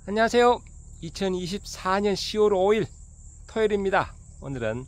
안녕하세요. 2024년 10월 5일 토요일입니다. 오늘은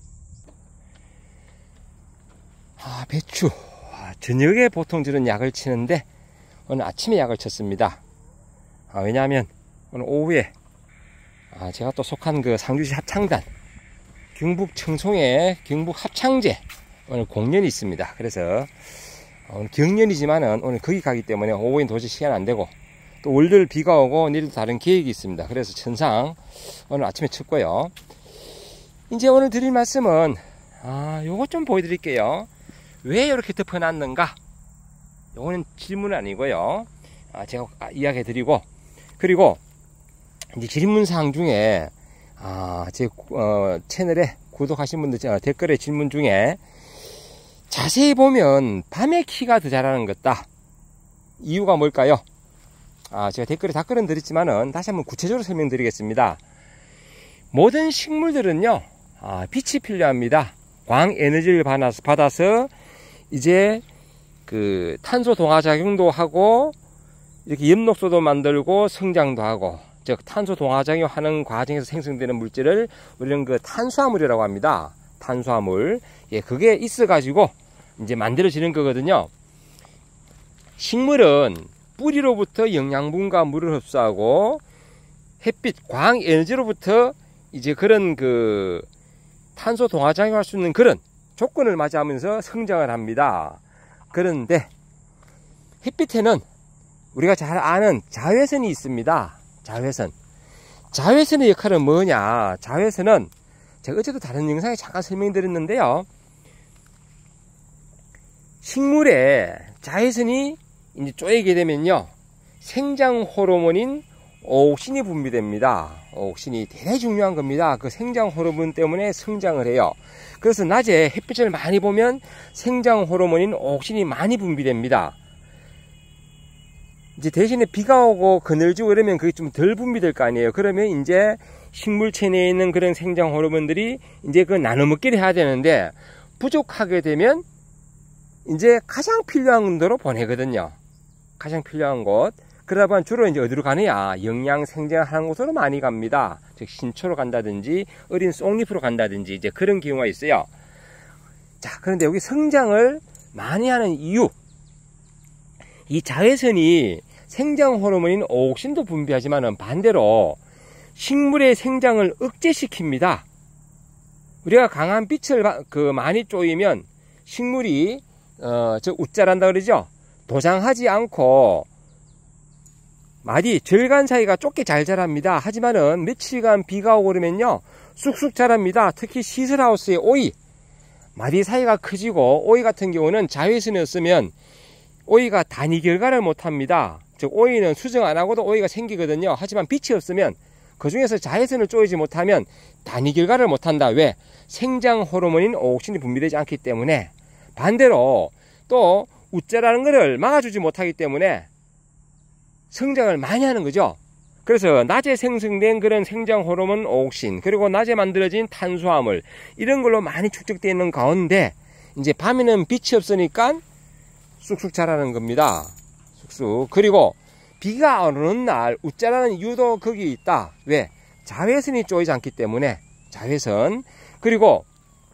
배추 저녁에 보통 저는 약을 치는데 오늘 아침에 약을 쳤습니다. 왜냐하면 오늘 오후에 제가 또 속한 그 상주시 합창단 경북 청송의 경북 합창제 오늘 공연이 있습니다. 그래서 오늘 경연이지만은 오늘 거기 가기 때문에 오후엔 도저히 시간 안 되고, 또 월요일 비가 오고 내일도 다른 계획이 있습니다. 그래서 천상 오늘 아침에 쳤고요. 이제 오늘 드릴 말씀은 요거 좀 보여드릴게요. 왜 이렇게 덮어놨는가? 요거는 질문은 아니고요. 제가 이야기 드리고, 그리고 이제 질문사항 중에 제 채널에 구독하신 분들 댓글에 질문 중에 자세히 보면 밤에 키가 더 자라는 것다. 이유가 뭘까요? 제가 댓글에 답글은 드렸지만은 다시 한번 구체적으로 설명드리겠습니다. 모든 식물들은요, 빛이 필요합니다. 광 에너지를 받아서 이제 그 탄소 동화 작용도 하고 이렇게 엽록소도 만들고 성장도 하고, 즉 탄소 동화 작용하는 과정에서 생성되는 물질을 우리는 그 탄수화물이라고 합니다. 탄수화물. 그게 있어 가지고 이제 만들어지는 거거든요. 식물은 뿌리로부터 영양분과 물을 흡수하고 햇빛, 광 에너지로부터 이제 그런 그 탄소 동화 작용할 수 있는 그런 조건을 맞이하면서 성장을 합니다. 그런데 햇빛에는 우리가 잘 아는 자외선이 있습니다. 자외선의 역할은 뭐냐? 자외선은 제가 어제도 다른 영상에 잠깐 설명드렸는데요. 식물에 자외선이 이제 쪼이게 되면요, 생장 호르몬인 오옥신이 분비됩니다. 오옥신이 대단히 중요한 겁니다. 그 생장 호르몬 때문에 성장을 해요. 그래서 낮에 햇빛을 많이 보면 생장 호르몬인 오옥신이 많이 분비됩니다. 이제 대신에 비가 오고 그늘지고 이러면 그게 좀 덜 분비될 거 아니에요. 그러면 이제 식물 체내에 있는 그런 생장 호르몬들이 이제 그 나눠 먹기를 해야 되는데, 부족하게 되면 이제 가장 필요한 온도로 보내거든요. 가장 필요한 곳. 그러다 보면 주로 이제 어디로 가느냐? 영양 생장하는 곳으로 많이 갑니다. 즉 신초로 간다든지 어린 쏙잎으로 간다든지 이제 그런 경우가 있어요. 자, 그런데 여기 성장을 많이 하는 이유, 이 자외선이 생장 호르몬인 오옥신도 분비하지만은 반대로 식물의 생장을 억제시킵니다. 우리가 강한 빛을 많이 쪼이면 식물이 웃자란다 그러죠. 도장하지 않고 마디 절간 사이가 좁게 잘 자랍니다. 하지만은 며칠간 비가 오고 그러면요, 쑥쑥 자랍니다. 특히 시설하우스의 오이, 마디 사이가 커지고, 오이 같은 경우는 자외선이 없으면 오이가 단위 결과를 못합니다. 즉 오이는 수정 안 하고도 오이가 생기거든요. 하지만 빛이 없으면, 그 중에서 자외선을 쪼이지 못하면 단위 결과를 못한다. 왜? 생장 호르몬인 오옥신이 분비되지 않기 때문에. 반대로 또 웃자라는 것을 막아주지 못하기 때문에 성장을 많이 하는 거죠. 그래서 낮에 생성된 그런 생장 호르몬 오옥신, 그리고 낮에 만들어진 탄수화물, 이런 걸로 많이 축적되어 있는 가운데 이제 밤에는 빛이 없으니까 쑥쑥 자라는 겁니다. 쑥쑥. 그리고 비가 오는 날 웃자라는 이유도 거기 있다. 왜? 자외선이 쪼이지 않기 때문에. 자외선. 그리고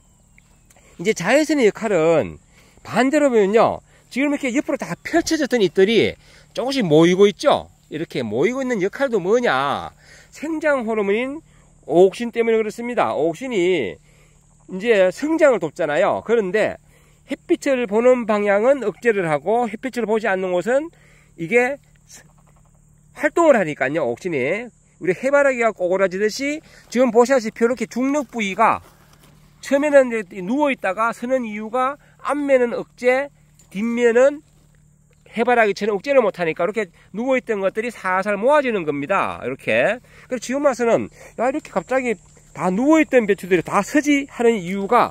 이제 자외선의 역할은 반대로 보면요, 지금 이렇게 옆으로 다 펼쳐졌던 잎들이 조금씩 모이고 있죠. 이렇게 모이고 있는 역할도 뭐냐? 생장 호르몬인 오옥신 때문에 그렇습니다. 오옥신이 이제 성장을 돕잖아요. 그런데 햇빛을 보는 방향은 억제를 하고, 햇빛을 보지 않는 곳은 이게 활동을 하니까요. 오옥신이 우리 해바라기가 꼬그라지듯이 지금 보시다시피 이렇게 중력 부위가 처음에는 누워있다가 서는 이유가 앞면은 억제, 뒷면은 해바라기처럼 억제를 못하니까 이렇게 누워있던 것들이 살살 모아지는 겁니다. 이렇게. 그래서 지금 와서는 이렇게 갑자기 다 누워있던 배추들이 다 서지 하는 이유가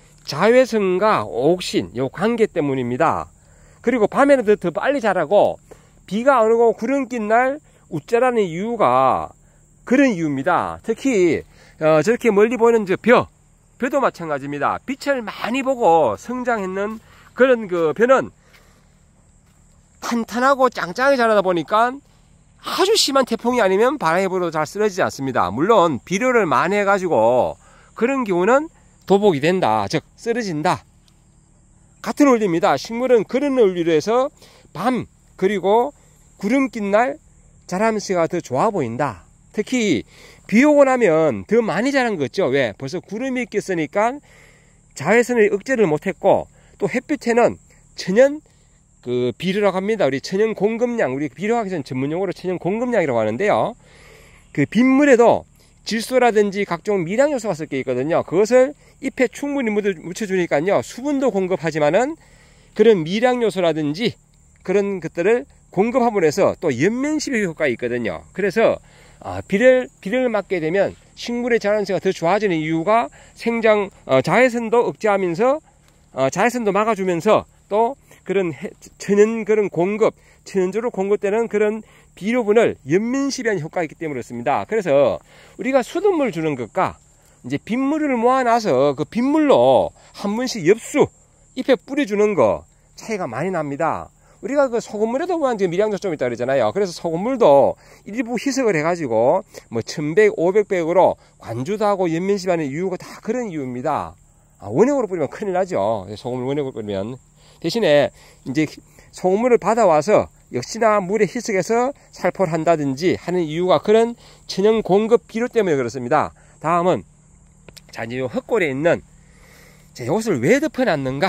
자외선과 오옥신 요 관계 때문입니다. 그리고 밤에는 더 빨리 자라고, 비가 안 오고 구름 낀 날 웃자라는 이유가 그런 이유입니다. 특히 저렇게 멀리 보이는 저 벼도 마찬가지입니다. 빛을 많이 보고 성장했는 그런 그 벼는 탄탄하고 짱짱하게 자라다 보니까 아주 심한 태풍이 아니면 바람이 불어도 잘 쓰러지지 않습니다. 물론 비료를 많이 해가지고 그런 경우는 도복이 된다, 즉 쓰러진다. 같은 원리입니다. 식물은 그런 원리로 해서 밤 그리고 구름 낀 날 자라면서가 더 좋아 보인다. 특히 비 오고 나면 더 많이 자란 거 있죠. 왜? 벌써 구름이 꼈으니까 자외선을 억제를 못했고, 또 햇빛에는 천연 비료라고 합니다. 우리 천연 공급량, 우리 비료학에서는 전문용어로 천연 공급량이라고 하는데요. 그 빗물에도 질소라든지 각종 미량 요소가 섞여 있거든요. 그것을 잎에 충분히 묻혀주니까요, 수분도 공급하지만은 그런 미량 요소라든지 그런 것들을 공급함으로 해서 또 연면시비 효과가 있거든요. 그래서 비를 맞게 되면 식물의 자란세가 더 좋아지는 이유가 자외선도 억제하면서 자외선도 막아주면서 또 그런 천연 그런 천연적으로 공급되는 그런 비료분을 연면시비하는 효과가 있기 때문에 그렇습니다. 그래서 우리가 수돗물 주는 것과 이제 빗물을 모아놔서 그 빗물로 한 번씩 엽수 잎에 뿌려주는 거 차이가 많이 납니다. 우리가 그 소금물에도 보면 지금 미량도 좀 있다 그러잖아요. 그래서 소금물도 일부 희석을 해가지고 뭐 1100, 500백으로 관주도 하고 연면시비하는 이유가 다 그런 이유입니다. 원액으로 뿌리면 큰일 나죠. 소금물 원액으로 뿌리면. 대신에 이제 소금물을 받아와서 역시나 물에 희석해서 살포를 한다든지 하는 이유가 그런 천연 공급 비료 때문에 그렇습니다. 다음은 자, 이제 요 흙골에 있는 이것을 왜 덮어놨는가?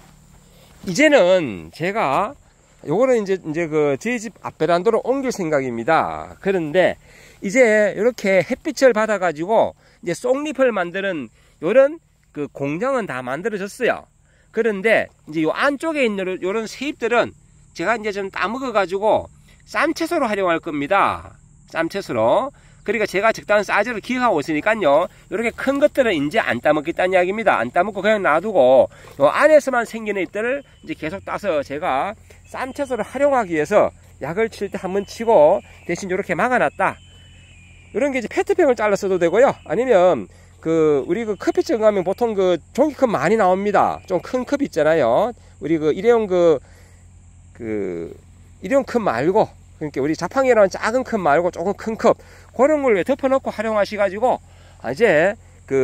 이제는 제가 요거는 이제 저희 집 앞베란다로 옮길 생각입니다. 그런데 이제 이렇게 햇빛을 받아가지고 이제 쏙잎을 만드는 요런 그 공장은 다 만들어졌어요. 그런데 이제 요 안쪽에 있는 요런 새잎들은 제가 이제 좀 따먹어가지고 쌈채소로 활용할 겁니다. 쌈채소로. 그러니까 제가 적당한 사이즈를 기억하고 있으니까요, 이렇게 큰 것들은 이제 안 따먹겠다는 이야기입니다. 안 따먹고 그냥 놔두고 요 안에서만 생기는 잎들을 이제 계속 따서 제가 쌈채소를 활용하기 위해서 약을 칠 때 한번 치고 대신 이렇게 막아놨다. 이런 게 이제 페트병을 잘라 써도 되고요. 아니면 우리 커피숍 가면 보통 종이컵 많이 나옵니다. 좀 큰 컵 있잖아요. 우리 일회용 일회용 컵 말고, 그러니까 우리 자판기라는 작은 컵 말고 조금 큰 컵, 그런 걸 덮어놓고 활용하셔가지고 이제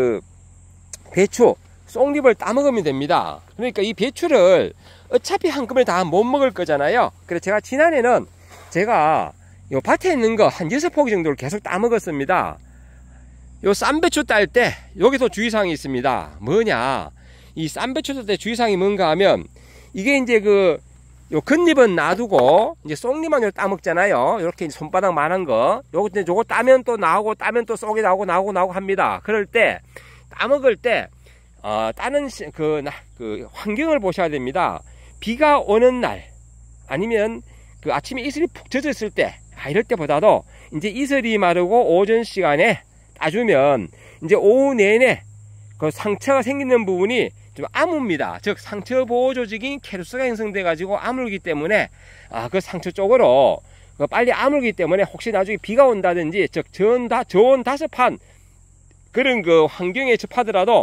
배추 쏙잎을 따먹으면 됩니다. 그러니까 이 배추를 어차피 한꺼번에 다 못 먹을 거잖아요. 그래서 제가 지난해는 제가 요 밭에 있는 거 한 6포기 정도를 계속 따먹었습니다. 요 쌈배추 딸 때 여기서 주의사항이 있습니다. 뭐냐, 이 쌈배추 딸 때 주의사항이 뭔가 하면, 이게 이제 요 겉잎은 놔두고 이제 쏙잎만 따먹잖아요. 이렇게 손바닥 만한 거, 요거 따면 또 나오고, 따면 또 쏙이 나오고 합니다. 그럴 때 따먹을 때 따는 환경을 보셔야 됩니다. 비가 오는 날, 아니면 아침에 이슬이 푹 젖었을 때, 이럴 때보다도 이제 이슬이 마르고 오전 시간에 따주면 이제 오후 내내 상처가 생기는 부분이 좀 아뭅니다. 즉 상처 보호 조직인 케루스가 형성돼 가지고 아물기 때문에 그 상처 쪽으로 빨리 아물기 때문에 혹시 나중에 비가 온다든지, 즉 저온 다습한 그런 환경에 접하더라도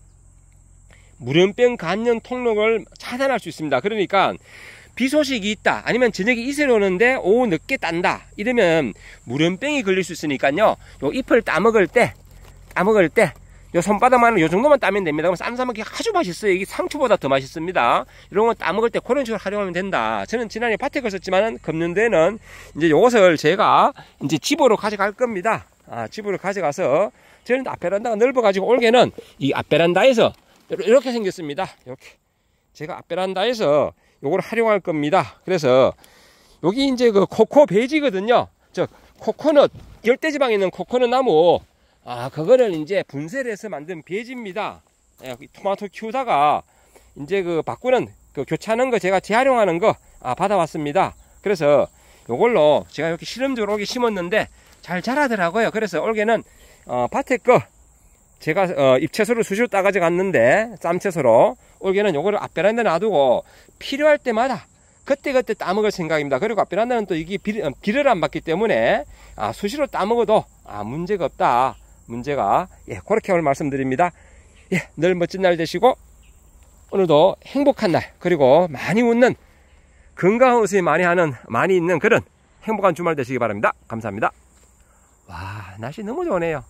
물염병 감염 통로를 차단할 수 있습니다. 그러니까 비 소식이 있다, 아니면 저녁에 이슬이 오는데 오후 늦게 딴다, 이러면 물염병이 걸릴 수 있으니까요, 요 잎을 따먹을 때 요 손바닥만 요 정도만 따면 됩니다. 그럼 쌈 싸먹기 아주 맛있어요. 이게 상추보다 더 맛있습니다. 이런 거 따먹을 때 그런 식으로 활용하면 된다. 저는 지난해 밭에 걸 썼지만은 금년도에는 이제 요것을 제가 이제 집으로 가져갈 겁니다. 집으로 가져가서, 저는 앞베란다가 넓어가지고 올해는 이 앞베란다에서 이렇게 생겼습니다. 이렇게 제가 앞베란다에서 요걸 활용할 겁니다. 그래서 여기 이제 코코 베지거든요. 즉 코코넛, 열대지방에 있는 코코넛 나무, 그거를 이제 분쇄를 해서 만든 베지입니다. 토마토 키우다가 이제 바꾸는 교체하는 거, 제가 재활용하는 거 받아왔습니다. 그래서 요걸로 제가 이렇게 실험적으로 올게 심었는데 잘 자라더라고요. 그래서 올해는 밭에 거 제가 잎채소를 수시로 따가져 갔는데, 쌈채소로 올해는 요거를 앞베란다에 놔두고 필요할 때마다 그때그때 따먹을 생각입니다. 그리고 앞베란다는 또 이게 비를 안 받기 때문에 수시로 따먹어도 문제가 없다. 그렇게 오늘 말씀드립니다. 늘 멋진 날 되시고 오늘도 행복한 날, 그리고 많이 웃는, 건강한 웃음이 많이 있는 그런 행복한 주말 되시기 바랍니다. 감사합니다. 와, 날씨 너무 좋네요.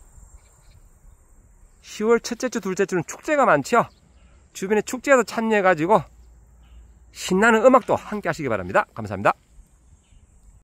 10월 첫째 주, 둘째 주는 축제가 많죠. 주변에 축제에도 참여해가지고 신나는 음악도 함께 하시기 바랍니다. 감사합니다.